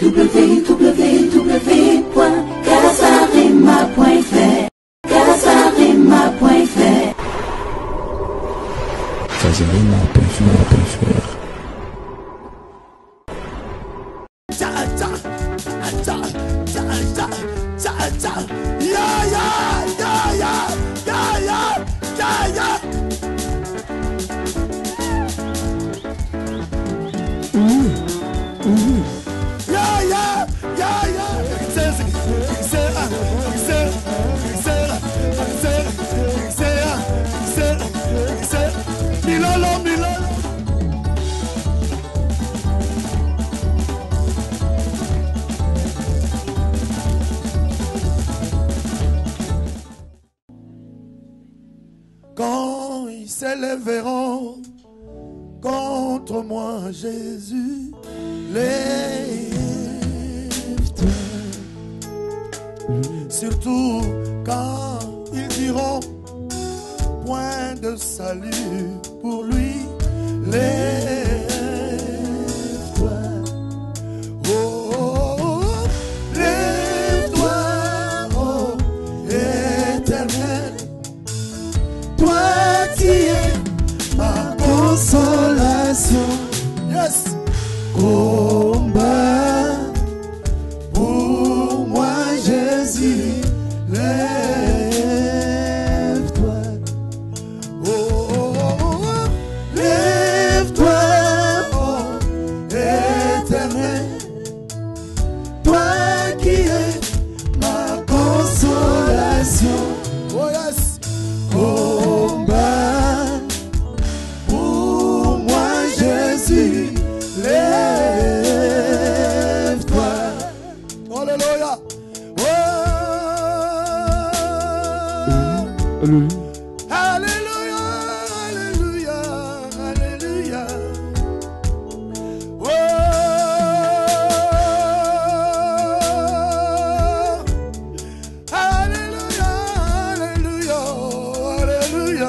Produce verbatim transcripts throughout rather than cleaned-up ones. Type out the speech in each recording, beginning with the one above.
w w w point casarema point f r casarema point f r casarema point f r. Quand ils s'élèveront contre moi, Jésus, lève-toi. Surtout quand ils diront point de salut pour lui, lève-toi. Oh, oh, oh, lève-toi, oh Éternel. Toi qui es ma consolation, yes, combat pour moi, Jésus, lève-toi. Oh, oh, oh, oh. Lève-toi, oh Éternel. Toi qui es ma consolation, oh yes, combat pour moi, Jésus, lève-toi. Alléluia. Oh. Alléluia, alléluia, alléluia. Oh. Alléluia, alléluia, alléluia.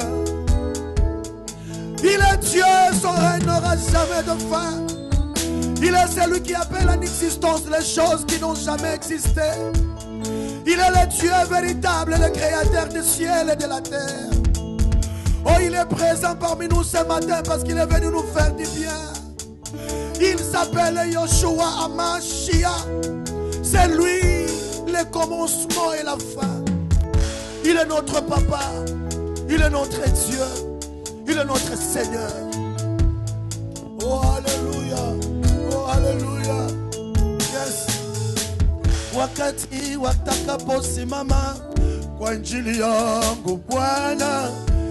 Il est Dieu, son règne n'aura jamais de fin. Il est celui qui appelle en existence les choses qui n'ont jamais existé. Il est le Dieu véritable, le créateur du ciel et de la terre. Oh, il est présent parmi nous ce matin parce qu'il est venu nous faire du bien. Il s'appelle Yoshua Hamashiach. C'est lui le commencement et la fin. Il est notre papa. Il est notre Dieu. Il est notre Seigneur. Oh, alléluia. Oh, alléluia. Yes. Wakati watakaposimama kwa injili yangu Bwana,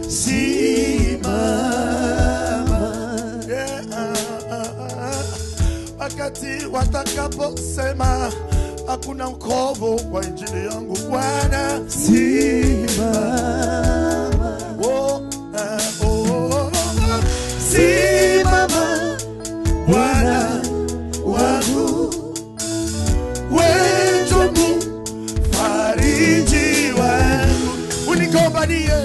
simama. Yeah, ah, ah, ah. Wakati watakaposema hakuna wokovu kwa injili yangu Bwana, simama. Oh, ah, oh, oh, oh. Simama Bwana wangu, wewe mfariji wangu, unikombanie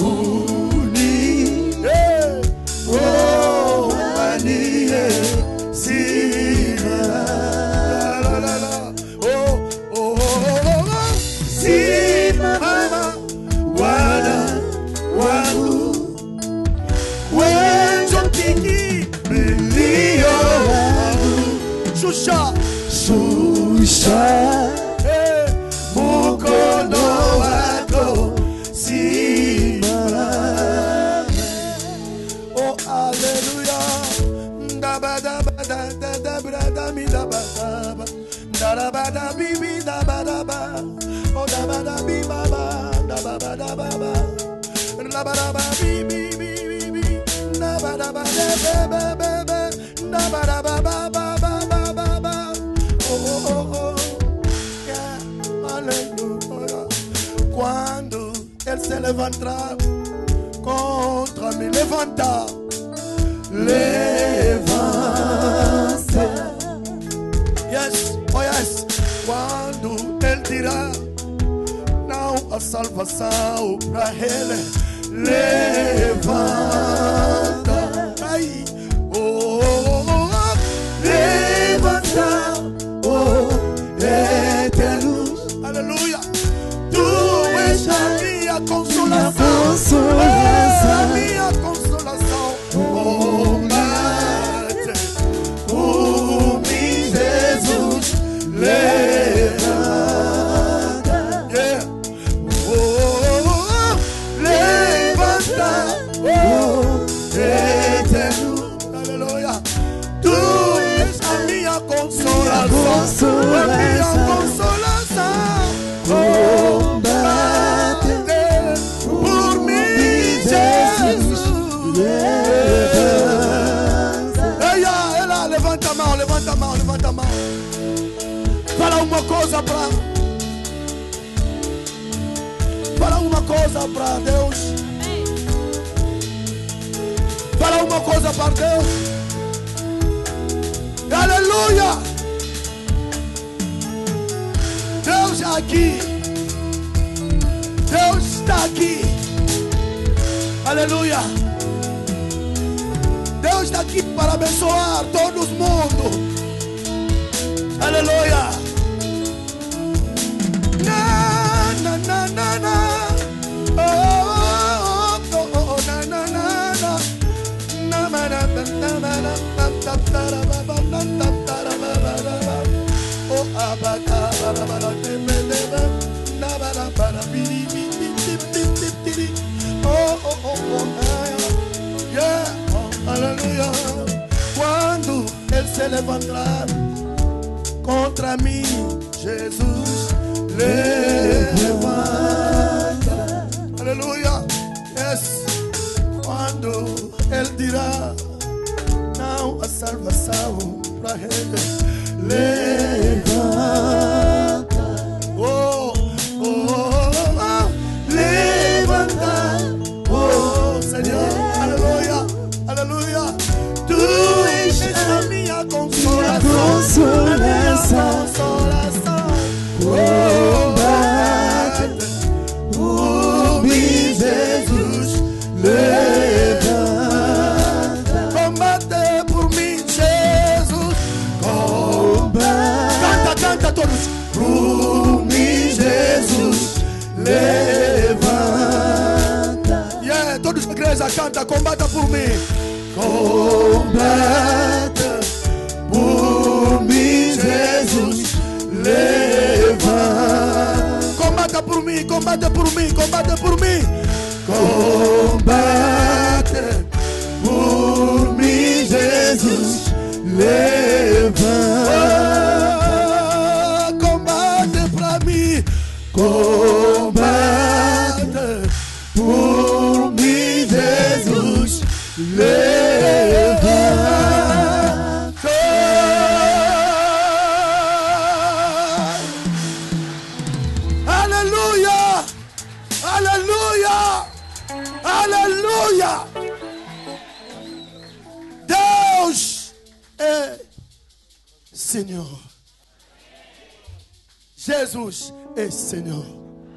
uni eh oh anie sina la la la oh oh oh simama Bwana wangu, wewe mpigi milio wangu, shusha shusha eh mkono wako simama. Oh haleluya. Ndaba daba da da da da mi daba daba daba da bibi daba daba oh daba da bi baba daba daba baba daba daba bibi bibi daba daba bebe bebe daba daba baba baba baba oh oh oh yeah haleluya. Quando elle se levantera contre mi levanta levanta yes oh yes. Quando ele dirá não a salvação pra ele, levanta ai oh, oh, oh, oh. Levanta oh consolation. Combattre pour moi, Jésus. Levante ta main, levante ta main, levante ta main. Fala uma coisa para Fala uma coisa para Deus. Fala uma coisa para Deus. Aleluia. Deus está aqui. Deus está aqui. Aleluia. Deus está aqui para abençoar todo o mundo. Aleluia. Na, na, na, na, na. Oh, oh, oh, oh, na, na, na, na. Na, na, na, na, na, na, na, oh, abaka, barabara, teme, teme, na, bara, bara, biri, biri, biri, biri, biri. Oh, oh, oh, oh, yeah. Aleluia. Quando ele se levantar contra mim, Jesus levanta. Aleluia. Yes. Quando ele dirá não a salvação para ele, levanta. Oh, oh, oh, oh. Levanta. Oh, Senhor. Aleluia. Aleluia. Tu és a minha consolação. A minha consolação. Combate por mim, Jesus. Levanta. Combate por mim, Jesus. Combate. Canta, canta todos. Por mim, Jesus. Levanta. Yeah, todos a igreja canta. Combata por mim. Combate por mim, Jesus, levanta. Combata por mim, combate por mim, combate por mim. Combate por mim, Jesus, levanta. Combate pra mim, combate por mim, Jesus, levanta. Aleluia! Aleluia! Aleluia! Deus é Senhor. Jesus est Seigneur.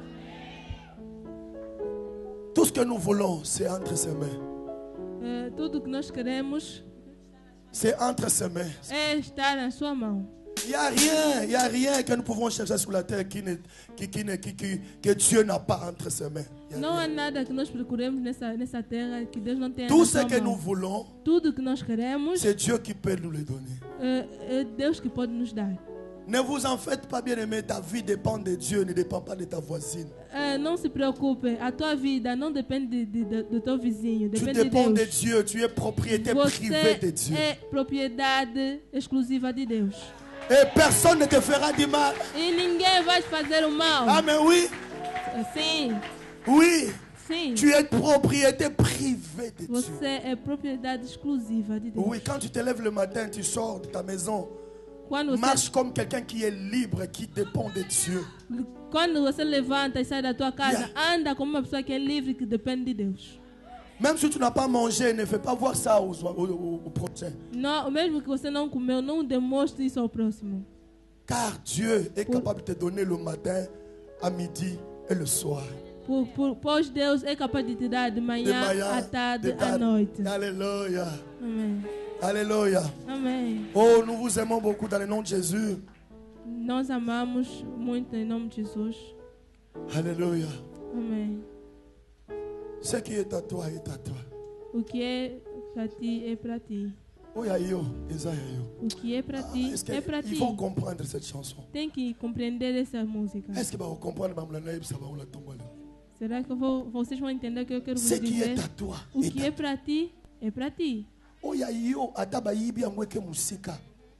Tout ce que nous voulons, c'est entre ses mains. Uh, tudo que nós queremos C'est entre ses mains. é estar na sua mão. Il n'y a rien, il n'y a rien que nous pouvons chercher sur la terre qui ne, qui, qui ne, qui, qui, que Dieu n'a pas entre ses mains. Não há nada que nós procuremos nessa, nessa terra que Deus não tenha Tout na ce sua que nous mão. voulons, Tudo que nós queremos c'est Dieu qui peut nous le donner. é, é Deus que pode nos dar. Ne vous en faites pas, bien-aimé, ta vie dépend de Dieu, ne dépend pas de ta voisine. É, não se preocupe, a tua vida não depende de, de, do teu vizinho, Tu depende de dépends de Deus. Dieu, tu es propriété privée de Você Dieu. é propriedade exclusiva de Deus. Et personne ne te fera du mal. E ninguém vai te fazer o mal. Ah mais oui, Sim, oui, sim. tu es propriété privée de Dieu. Você é propriedade exclusiva de Deus. Oui, quand tu te lèves le matin, tu sors de ta maison, Quando você, marche comme quelqu'un qui est libre, qui dépend de Dieu. quando você levanta e sai da tua casa, Yeah. anda como uma pessoa que é livre, que depende de Deus. Même si tu n'as pas mangé, ne fais pas voir ça aux, aux, aux- aux prochains. Não, mesmo que você não comeu, não demonstre isso ao próximo. Car Dieu est capable de te donner le matin, à midi et le soir. Por, por, pois Deus é capaz de te dar de De manhã, manhã, à tarde, de à tarde. noite. Alléluia. Amém. Alléluia. Amém. Oh, nous vous aimons beaucoup dans le nom de Jésus. Nós amamos muito em nome de Jesus. Alléluia. Amém. Ce qui est à toi est à toi. O que é para ti é para ti. Oh, yayo, Isaïe, O que é para ti Est-ce é para ti. qu'ils vont comprendre cette chanson? Tem que compreender essa música. Est-ce qu'ils vont comprendre Bamla Naïb, ça va ou la tombe là? Será que eu vou, vocês vão entender o que eu quero Ce vos qui dizer? est à toi O est que à é para ti é para ti. Oh, yayo, ataba yibi amweke musika.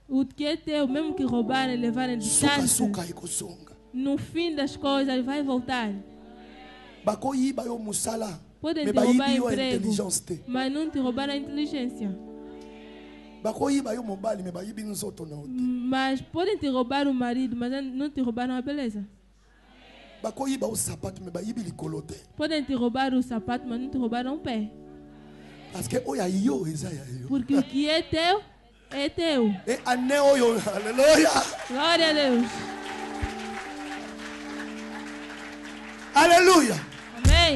O que é teu, mesmo que roubarem, levarem Suka distante, suka ikozonga. no fim das coisas vai voltar. Bakoyiba yo musala. Podem Me te roubar bayibi yo emprego, intelligence te. mas não te roubaram a inteligência. Bakoyiba yo mobali me bayibi nzoto na ote. Mas podem te roubar o marido, mas não te roubaram a beleza. Bakoyiba o sapato me bayibi likolo te. Podem te roubar o sapato, mas não te roubaram o pé. Parce que oya yo eza ya yo. Porque o que é teu, é teu. E ane oyo, alléluia. Glória a Deus. Alléluia. Amém.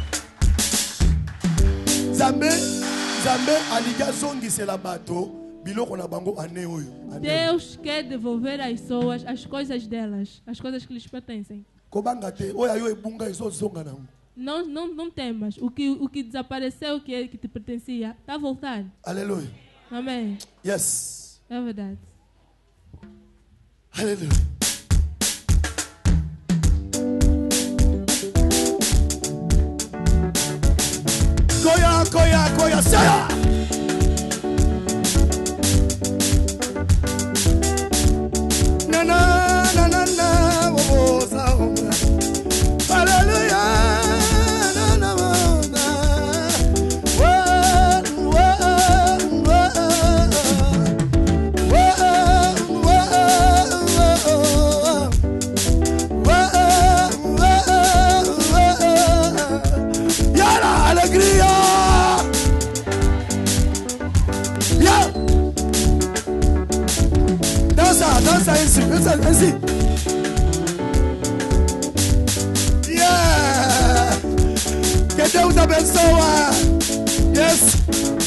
Zambe, Zambe aliga zongi se la bato, biloko na bango ane oyo. Ane. Deus quer devolver às pessoas as coisas delas, as coisas que lhes pertencem. Kobanga te, oya yo ebunga ezo zonga na. Não, não, não temas. O que, o que desapareceu, que, é- que te pertencia, está a voltar. Alléluia. Amém. Yes. É verdade. Alléluia. Koya, koya, koya, saya. Na na na na na, oh, oh, sa, oh. Alléluia. Na na na. Whoa, whoa, whoa. Whoa, whoa, whoa. Yala, alegría. Yeah. Dança, dança ainsi, dança ainsi. Yeah. Que Deus abençoe. Yes.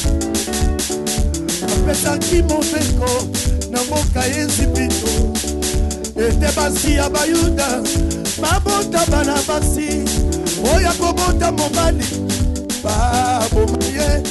Apesa kimofeko na moka ezipito. Ete basi ya bayuda babota bana basi oya kobota mobali babomaye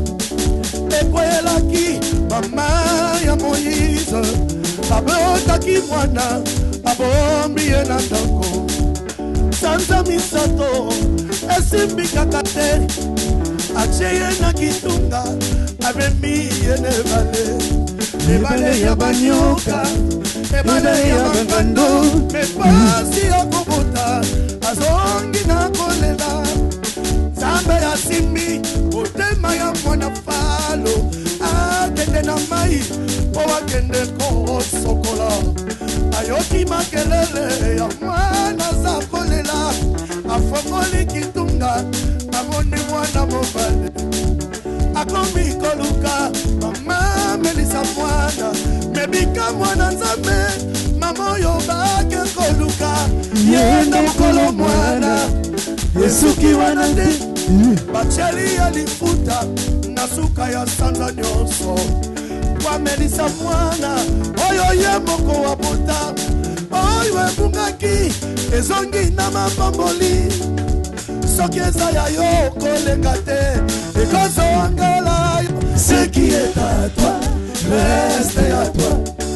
ekwelaki mama ya Moïse babotaki mwana abombi ye na ndako sanza misato esimbikaka te atie ye na kitunga abemi ye nebale ebale ya banyoka ebale ya bangando mepasi ya kobota azongi na kolela nzambe asimbi motema ya mwana falo akende na mai po akende kosokola ayoki makelele ya mwana za kolela afongoli kitunga amoni mwana mobale akomi koluka mama melisa mwana mebika mwana nzambe mama oyo bake koluka yenda mokolo mwana esuki wana te bacheli ya lifuta na suka ya sanza nyonso wamelisa mwana oyo ye moko wabota oyo ebungaki ezongi na mapamboli soki eza ya yo kolenga te ekozongela yo ce qui est à toi reste à toi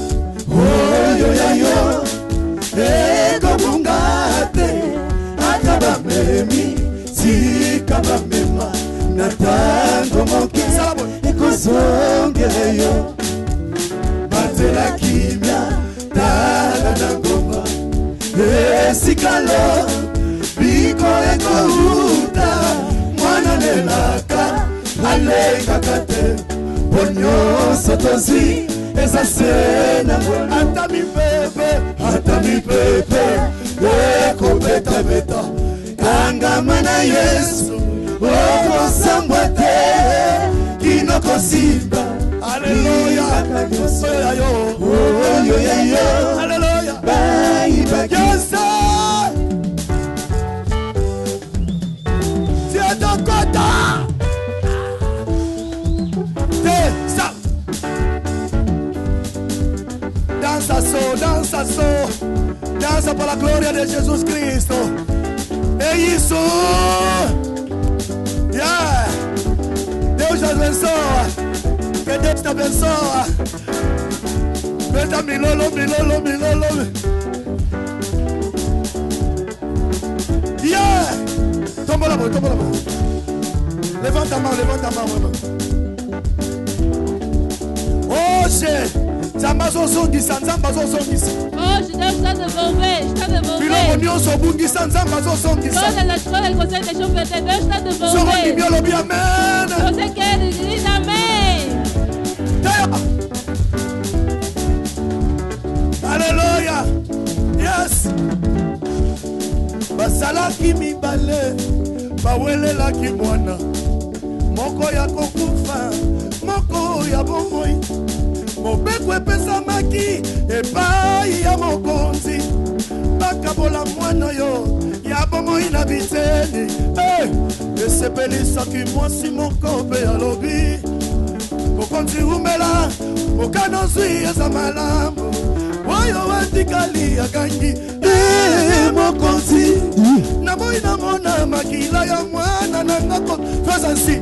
oyo ya yo ekobunga te ata bamemi sika bamema na tango moke ekozongela yo banzela kimia tala na ngoma esikalo biko ekouta mwana nelaka alengaka te po nyonso tozwi eza se na ngwana ata mipepe ata mipepe ekobetabeta kangama na Yesu okosambwa te kinokosimba aleluya oyo oyo yo aleluya bayibaki c'est ton quota c'est ça danse à saut danse à saut danse pour la gloria de Jésus Cristo e isso yeah Deus te abençoa que Deus te abençoa veda milolo milolo milolo yeah tomba la mão tomba la mão levanta a mão levanta a mão irmão hoje Zambazo Songisa, Zambazo Songisa. Oh, je dois ça devolver, je dois devolver. Biloko nyonso bungisa Zambazo Songisa. Dans la escola del conseil des chauffeurs, je dois devolver. Soro Biolo bien amen. Je sais qu'elle dit amen. Alléluia. Yes. Basalaki mibale, bawelelaki mwana. Moko ya kokufa, moko ya bomoi. Mobeko epesamaki, epai ya mokonzi. Bakabola mwana yo, ya bomoi na biteni. Hey, esepelisaki mwasi moko pe alobi. Mokonzi umela, mokano zwi eza malamu. Oyo watikali akangi, eh mokonzi. Na moi na mona makila ya mwana na ngako. Fais ainsi.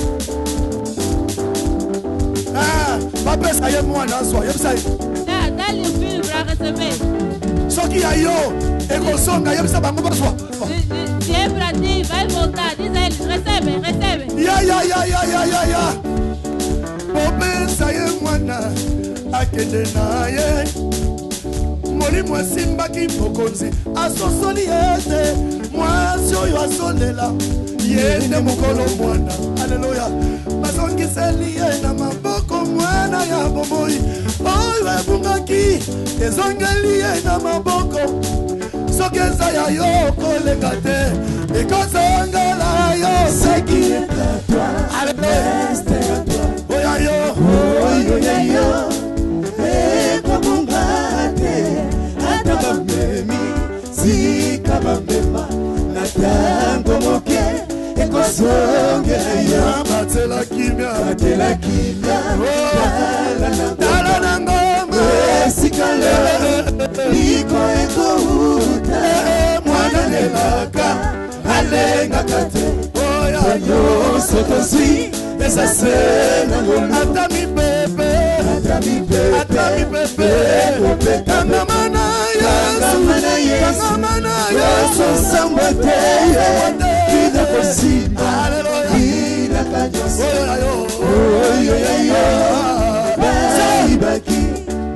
Ah, papa ça y est moi na so, yebisa. Da, da le film pour recevoir. Soki ya yo, eko songa yebisa bango baswa. Dieu pour dire, va voter, dis recebe, recebe. Ya ya ya ya ya ya ya. Papa ça y est moi na akende na ye. Molimo simbaki mokonzi asosoli ete mwasi oyo asolela yende mokolo mwana. Alleluia. Basongiseli ye na maboko mwana ya bomoi oyo ebungaki ezongeli ye na maboko soki eza ya yo koleka te ekozongela yo seki oya yo oyo ya yo ekobunga te ata bamemi sika bambema na tango moke ekozongela yo batela kimia batela kimia tala na ngoma esikale liko ekouta mwana nelaka alengaka te oya nyonso tozwi eza se na ngoma ata mipepe ata mipepe ata mipepe kangama na yesu kangama na yesu samba te kida kosimba kida kanyoso oyo ya yo baibaki.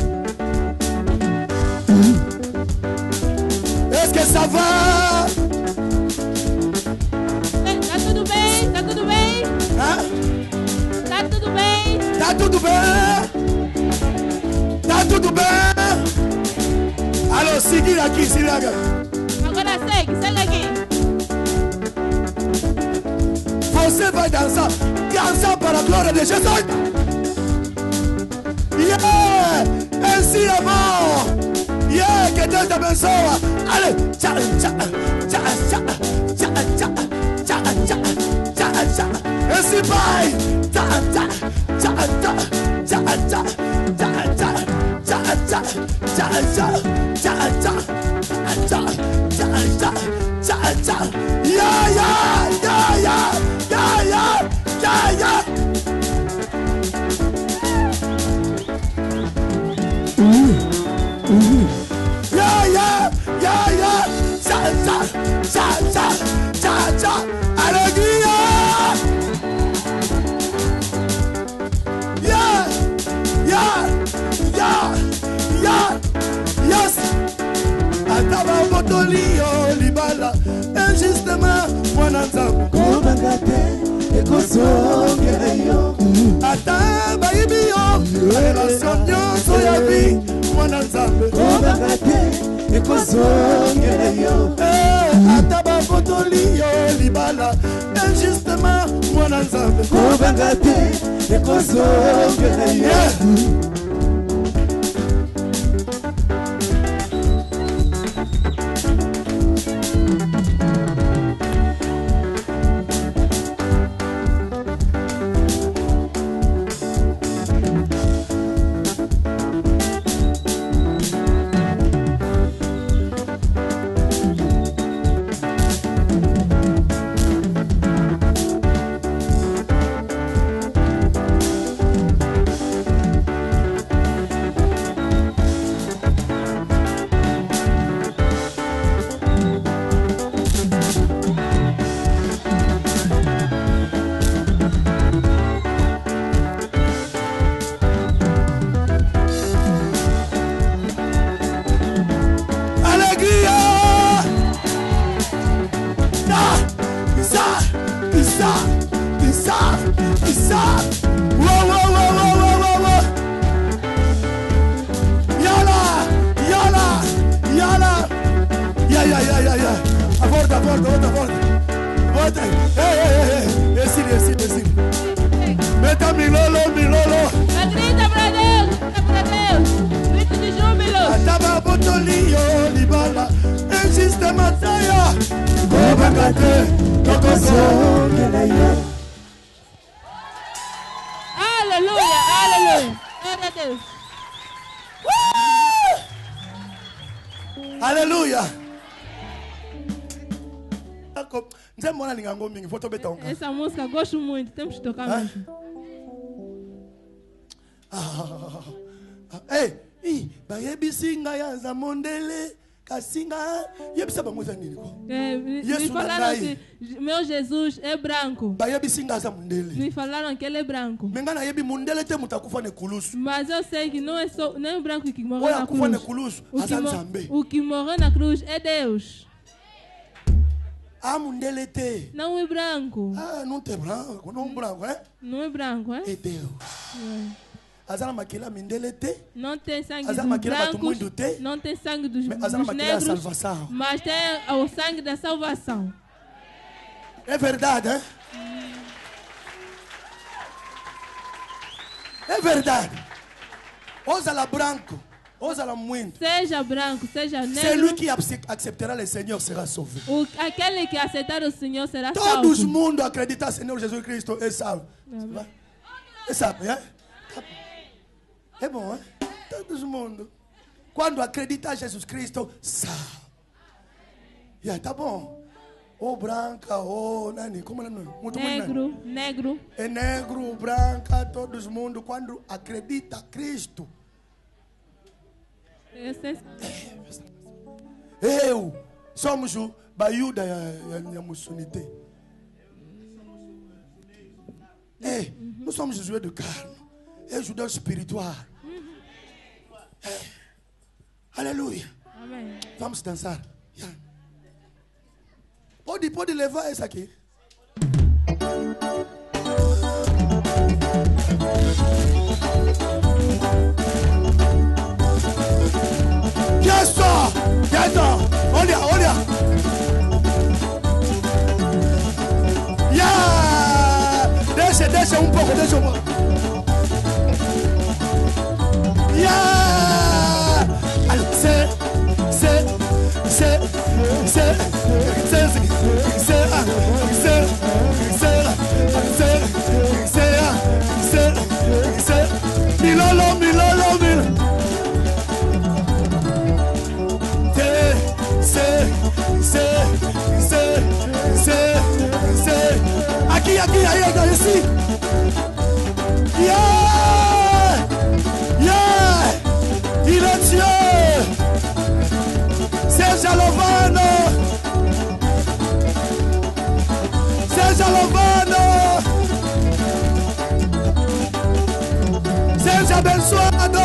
Est-ce que ça va? Tá tudo bem? Tá tudo bem? Hein? Tá tudo bem? Tá tudo bem? Tá tudo bem? Alors, seguir aqui, seguir aqui. Agora segue, segue aqui. Você vai dançar, dançar para a glória de Jesus. Yeah! Ainsi est mort. Yeah! Que Deus te abençoe. Allez! Tcha, tcha, tcha, tcha, tcha, tcha, tcha, tcha, tcha, tcha. Ainsi vai. Tcha, tcha, tcha, tcha, tcha, tcha, tcha, tcha, tcha, tcha, tcha, tcha, tcha, tcha, tcha, tcha, tcha, tcha. Yeah, yeah, yeah, yeah, yeah, yeah, yeah, yeah. Yeah, yeah, yeah, yeah. Cha, cha, cha, cha, cha, cha. Alegria. Yeah, yeah, yeah, yeah. Yes. Ataba botolio libala. Injustement, mwana nzambe. Kobanga te, ekozongela yo. Ataba ibio, relation nyonso ya vi. Mwana nzambe. Kobanga te, ekozongela yo. Ataba botolio libala. Injustement, mwana nzambe. Kobanga te, ekozongela yo. forte, votre forte. Votre. Hey, hey, hey. Esse, esse, esse. Meta milolo, milolo. Grita pra Deus, grita pra Deus. Grito de júbilo. Ataba botolio, libala. Existe mataya. Obangate, tokoso. Aleluia, aleluia. Glória a Deus. Aleluia. Essa música eu gosto muito, temos que tocar ah? mesmo. Ah, ei, ei, bayebisinga yaza mondele kasinga yebisa bangoza nini ko? É, me, me falaram que meu Jesus é branco. Bayebisinga yaza mondele. Me falaram que ele é branco. Mengana yebi mondele te mutakufa ne kulusu. Mas eu sei que não é só não é branco que morreu na cruz. Ne kulusu, o, que o que morreu na cruz é Deus. Ah, mondele te. Não é branco. Ah, não tem branco, não é branco, é? Não é branco, é? É Deus. É. Não tem sangue dos brancos, não tem sangue dos, dos negros, mas tem o sangue da salvação. É verdade, hein? É verdade. Ousa branco, ousa muito. Seja branco, seja negro. Celui qui acceptera le Seigneur sera sauvé. O, aquele que aceitar o Senhor será Todo salvo. Todo mundo acredita no Senhor Jesus Cristo é salvo. É salvo, é? É bom, hein? Todo mundo. Quando acredita em Jesus Cristo, salvo. Yeah, tá bom. Ou branca, ou nani, como é muito negro, nani? negro. É negro, branca, todo mundo. Quando acredita em Cristo. Eu somos o Baiuda e a Mussunite. É, nós somos judeus de carne. É judeu espiritual. É. Aleluia. Amém. Vamos dançar. Yeah. Pode, pode levar essa aqui. Yes, sir. Yes, sir. Olha, olha. Yeah. Deixa, deixa um pouco, deixa um pouco. Yeah. C'est, c'est, c'est, c'est, c'est, c'est, c'est, c'est, c'est, c'est, milolo, milolo, milolo. C'est, c'est, c'est, c'est, c'est, aqui, aqui, aí, aqui, ici. Yeah, yeah, il est Dieu. Seja louvado, seja louvado, seja abençoado.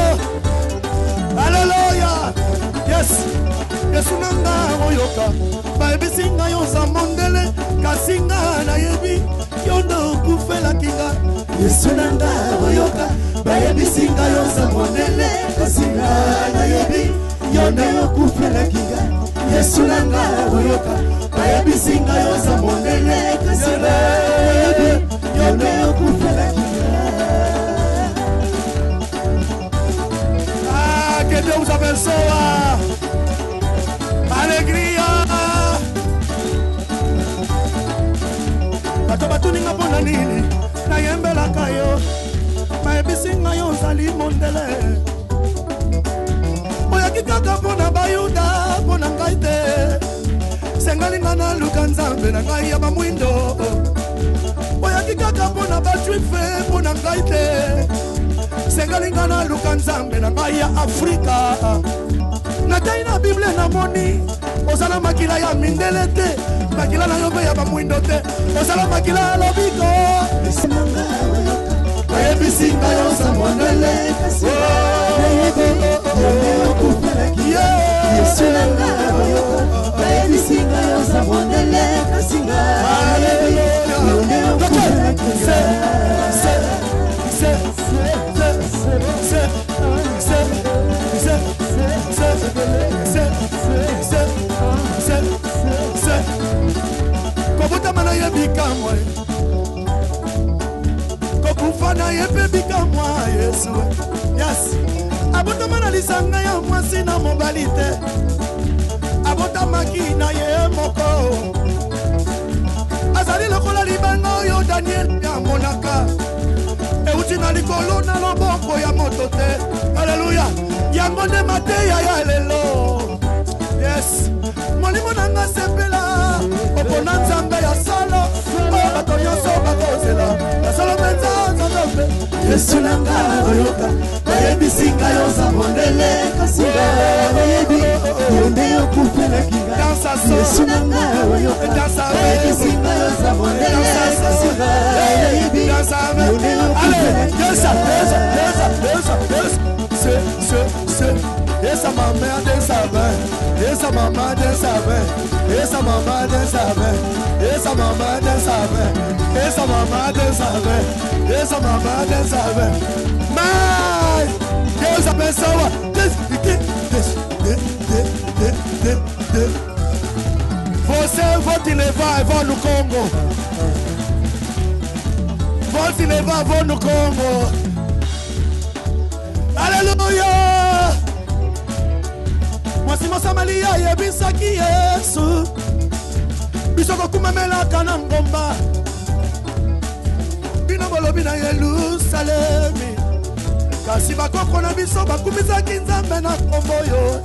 Aleluia. Yes, yes, nanga oyoka. Baby singa yosa mondele, kasinga na yebi, yondo kufela kinga. Yes, nanga oyoka. Baby singa yosa mondele, kasinga na yebi. Yonde okufela kinga Yesu nanga oyoka bayebisinga yoza mondele kasira yonde okufela kinga. Ah, que Deus abençoa. Alegria. Bato batuninga pona nini nayembelaka yo bayebisinga yozali mondele. Kaka pona bayuda pona ngai te sengalinga na luka nzambe na ngai ya bamwindo oyaki kaka pona bajuife pona ngai te sengalinga na luka nzambe na ngai ya Afrika natai na Bible namoni ozala makila ya mindele te makila na yo mpe ya bamwindo te ozala makila ya lobiko bayebisinga yoza mondele Yesu nanga oyoka bayebisinga yoza mondele kasinga yonde okufela kinga. na ye pe bika mwa Yesu. Yes. Abotama na lisanga ya mwasi na mobali te. Abotamaki na ye moko. Azali lokola libanga yo Daniel ya monaka. Euti na likolo na loboko ya moto te. Alléluia. Yango nde mateya ya lelo. Yes. Molimo nanga sepela. Opona nzambe ya salo. Bato nyonso bakozela. Ya salo menza nzambe. Yesu nanga oyoka. Bayebisi nga yo zamondele. Kasinga bayebi. Yonde yo kufele kinga. Yesu nanga oyoka. Bayebisi nga yo zamondele. Kasinga bayebi. Yonde yo kufele kinga. Yesa, yesa, yesa, yesa, yesa. Se, se, se. Yesa mama de savin. Yesa mama de savin. Yesa mama de savin. Yesa mama de savin. Yesa mama de savin. Yesa mama de savin. My Yesa pessoa. This, this, this, this, this, this, this. Você vai te levar, vou no Congo. Vou te levar, vou no Congo. Aleluia. Mwasimo Samalia yebisaki Yesu. Bisoko kumemelaka na ngomba. Bino bolobi na Yerusalemi. Kasi bakoko na biso bakumisaki nzambe na kombo yo.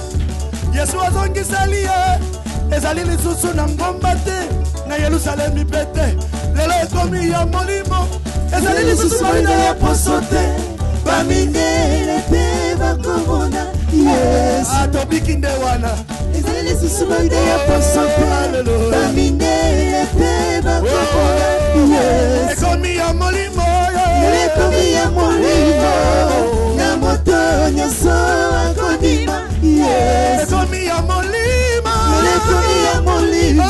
Yesu azongiseli ye. Ezali lisusu na ngomba te. Na Yerusalemi pete. Lelo ekomi ya molimo. Ezali lisusu marina ya poso te. Bamindele pe bakomona Yes Atobiki nde wana Ezali lisusu marina ya poso te. Bamindele pe bakomona Yes Ekomi ya molimo Ekomi ya molimo Na moto nyoso akondima Yes Ekomi ya molimo Ekomi ya molimo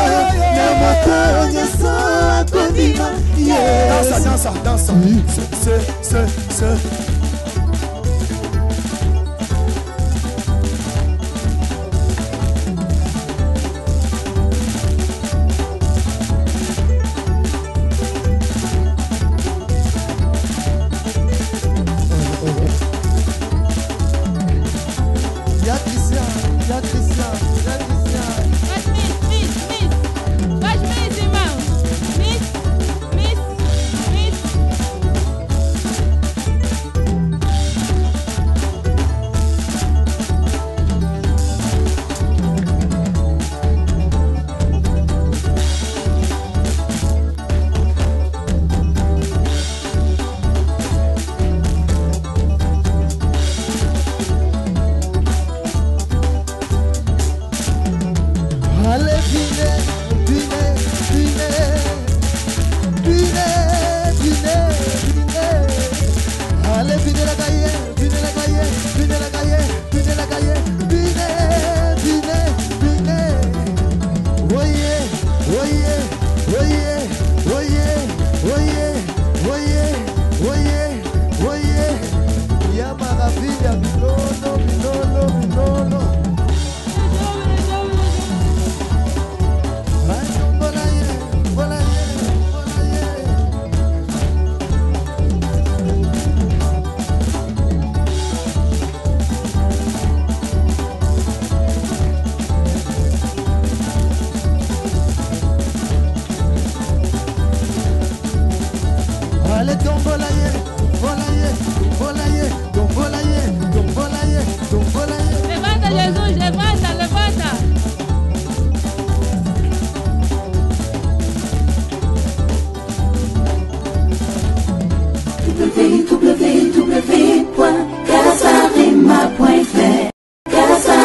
Na moto nyoso akondima Yes Dansa, dansa, dansa Se, se, se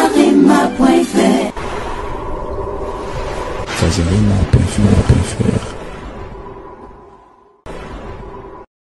Casarima point F R